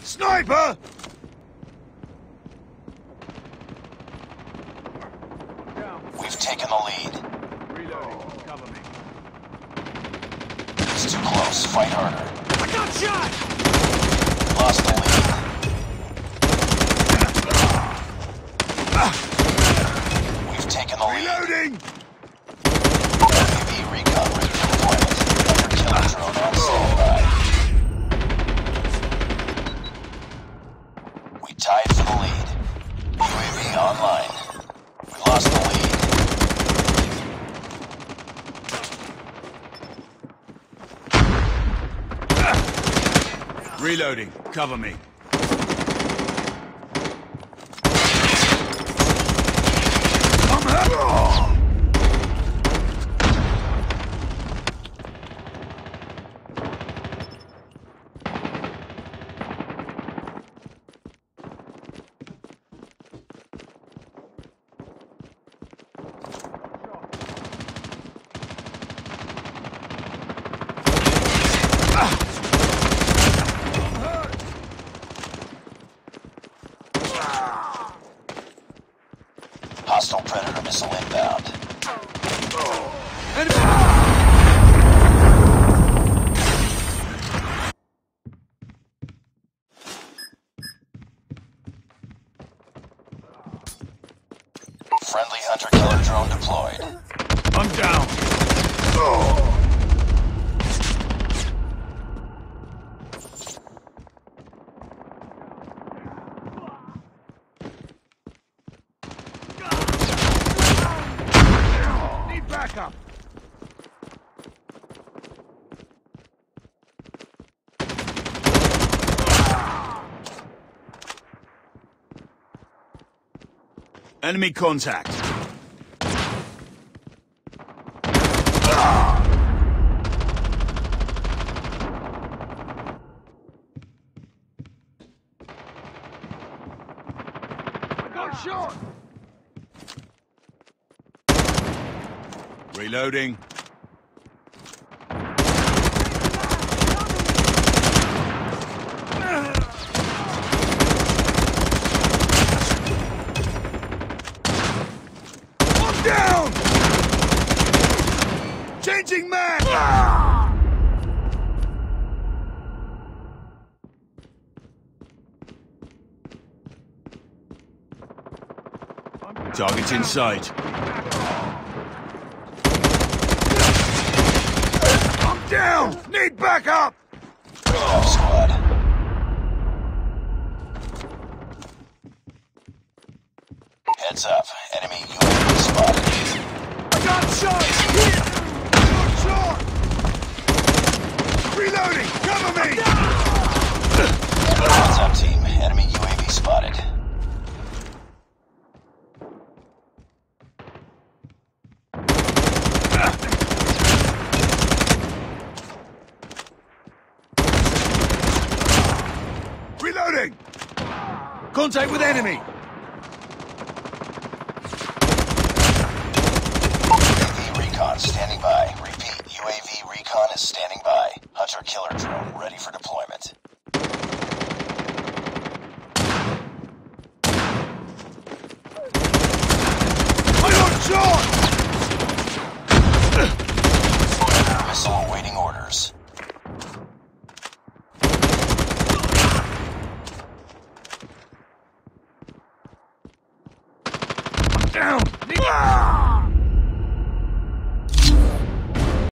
Sniper! We've taken the lead. Reloading. Cover me. It's too close. Fight harder. I got shot! Lost the lead. We've taken the lead. Reloading! UAV recon ready for deployment. Under killer drone on standby. We tied for the lead. UAV online. We lost the lead. Reloading. Cover me. I'm hurt! Hostile Predator missile inbound. Friendly hunter-killer drone deployed. I'm down. Need backup. Enemy contact. Got shot. Reloading. I'm down! Changing mag! Target in sight. I'm down! Need backup! Rehab squad. Heads up. Enemy UAV spotted. I got shot! Hit! Got shot! Reloading! Cover me! Heads up, team. Enemy UAV spotted. Reloading! Contact with enemy! UAV recon standing by. Repeat, UAV recon is standing by. Hunter-killer drone ready for deployment. I got shot! Missile awaiting orders. Down!